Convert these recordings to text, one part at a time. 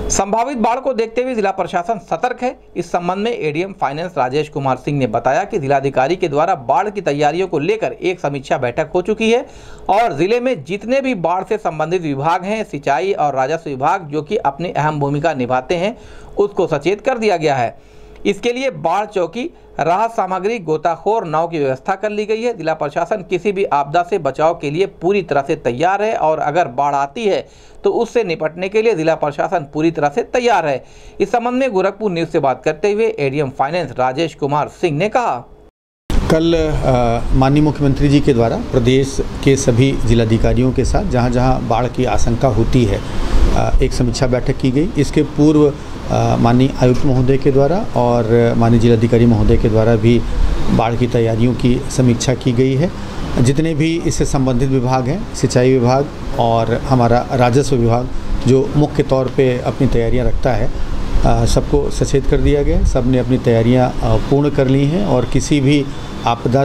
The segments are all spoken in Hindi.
संभावित बाढ़ को देखते हुए जिला प्रशासन सतर्क है। इस संबंध में एडीएम फाइनेंस राजेश कुमार सिंह ने बताया कि जिलाधिकारी के द्वारा बाढ़ की तैयारियों को लेकर एक समीक्षा बैठक हो चुकी है और जिले में जितने भी बाढ़ से संबंधित विभाग हैं, सिंचाई और राजस्व विभाग जो कि अपनी अहम भूमिका निभाते हैं, उसको सचेत कर दिया गया है। इसके लिए बाढ़ चौकी, राहत सामग्री, गोताखोर नाव की व्यवस्था कर ली गई है। जिला प्रशासन किसी भी आपदा से बचाव के लिए पूरी तरह से तैयार है और अगर बाढ़ आती है तो उससे निपटने के लिए जिला प्रशासन पूरी तरह से तैयार है। इस संबंध में गोरखपुर न्यूज़ से बात करते हुए एडीएम फाइनेंस राजेश कुमार सिंह ने कहा, कल माननीय मुख्यमंत्री जी के द्वारा प्रदेश के सभी जिलाधिकारियों के साथ जहां जहां बाढ़ की आशंका होती है एक समीक्षा बैठक की गई। इसके पूर्व माननीय आयुक्त महोदय के द्वारा और माननीय जिलाधिकारी महोदय के द्वारा भी बाढ़ की तैयारियों की समीक्षा की गई है। जितने भी इससे संबंधित विभाग हैं, सिंचाई विभाग और हमारा राजस्व विभाग जो मुख्य तौर पे अपनी तैयारियां रखता है, सबको सचेत कर दिया गया। सब ने अपनी तैयारियां पूर्ण कर ली हैं और किसी भी आपदा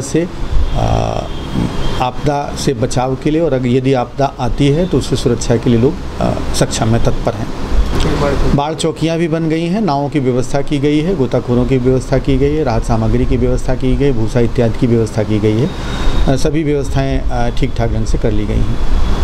से बचाव के लिए और यदि आपदा आती है तो उससे सुरक्षा के लिए लोग सक्षम में तत्पर हैं। बाढ़ चौकियां भी बन गई हैं, नावों की व्यवस्था की गई है, गोताखोरों की व्यवस्था की गई है, राहत सामग्री की व्यवस्था की गई, भूसा इत्यादि की व्यवस्था की गई है। सभी व्यवस्थाएं ठीक ठाक ढंग से कर ली गई हैं।